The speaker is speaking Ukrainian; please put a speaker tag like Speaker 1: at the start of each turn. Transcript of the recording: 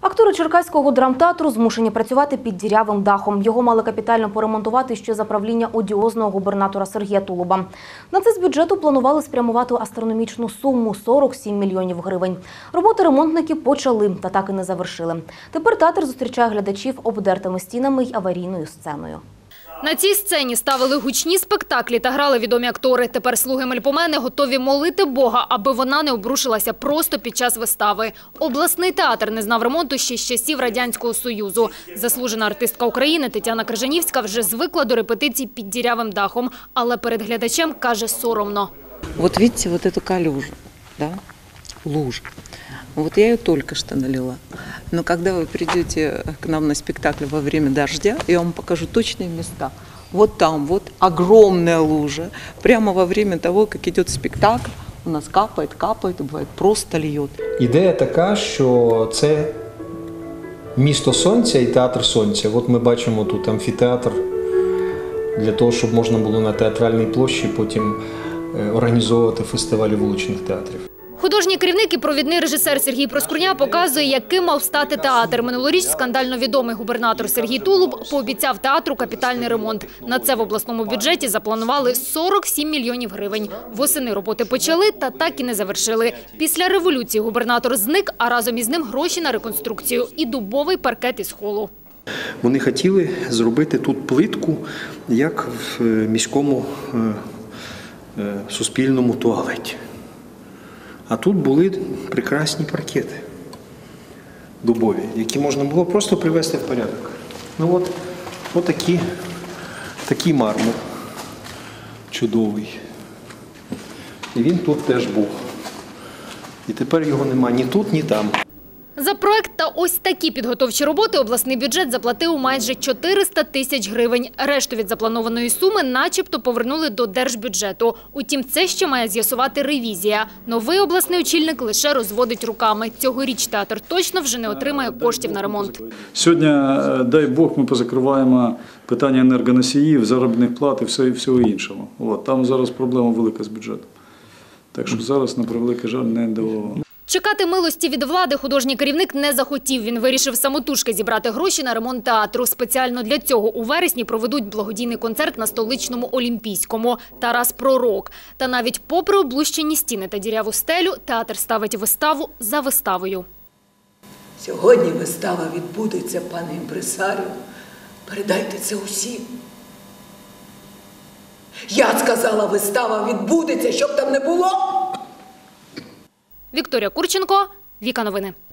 Speaker 1: Актори Черкаського драмтеатру змушені працювати під дірявим дахом. Його мали капітально поремонтувати ще за правління одіозного губернатора Сергія Тулуба. На це з бюджету планували спрямувати астрономічну суму – 47 мільйонів гривень. Роботи ремонтники почали, та так і не завершили. Тепер театр зустрічає глядачів обдертими стінами й аварійною сценою.
Speaker 2: На цій сцені ставили гучні спектаклі та грали відомі актори. Тепер слуги Мельпомени готові молити Бога, аби вона не обрушилася просто під час вистави. Обласний театр не знав ремонту ще з часів Радянського Союзу. Заслужена артистка України Тетяна Крижанівська вже звикла до репетицій під дірявим дахом, але перед глядачем каже, соромно.
Speaker 3: Вот видите, вот эту калюжу, да? Лужа. Вот я ее только что налила. Но когда вы придете к нам на спектакль во время дождя, я вам покажу точные места. Вот там вот огромная лужа. Прямо во время того, как идет спектакль, у нас капает, капает, и бывает просто льет.
Speaker 4: Ідея така, що це місто сонця і театр сонця. От ми бачимо тут амфітеатр для того, щоб можна було на театральній площі потім організовувати фестивалі вуличних театрів.
Speaker 2: Художній керівник і провідний режисер Сергій Проскурня показує, яким мав стати театр. Минулоріч скандально відомий губернатор Сергій Тулуб пообіцяв театру капітальний ремонт. На це в обласному бюджеті запланували 47 мільйонів гривень. Восени роботи почали, та так і не завершили. Після революції губернатор зник, а разом із ним гроші на реконструкцію і дубовий паркет із холу.
Speaker 5: Вони хотіли зробити тут плитку, як в міському суспільному туалеті. А тут були прекрасні паркети дубові, які можна було просто привести в порядок. Ну от такий мармур чудовий. І він тут теж був. І тепер його нема ні тут, ні там.
Speaker 2: За проект та ось такі підготовчі роботи обласний бюджет заплатив майже 400 тисяч гривень. Решту від запланованої суми начебто повернули до держбюджету. Утім, це ще має з'ясувати ревізія. Новий обласний очільник лише розводить руками. Цьогоріч театр точно вже не отримає коштів на ремонт.
Speaker 6: Сьогодні, дай Бог, ми позакриваємо питання енергоносіїв, заробітних плат і всього іншого. Там зараз проблема велика з бюджетом. Так що зараз, на превеликий жаль, не до...
Speaker 2: Чекати милості від влади художній керівник не захотів. Він вирішив самотужки зібрати гроші на ремонт театру. Спеціально для цього у вересні проведуть благодійний концерт на столичному Олімпійському «Тарас Пророк». Та навіть попри облущені стіни та діряву стелю, театр ставить виставу за виставою.
Speaker 7: Сьогодні вистава відбудеться, пане імпресаріо. Передайте це усім. Я сказала, вистава відбудеться, щоб там не було.
Speaker 2: Вікторія Курченко, Віка Новини.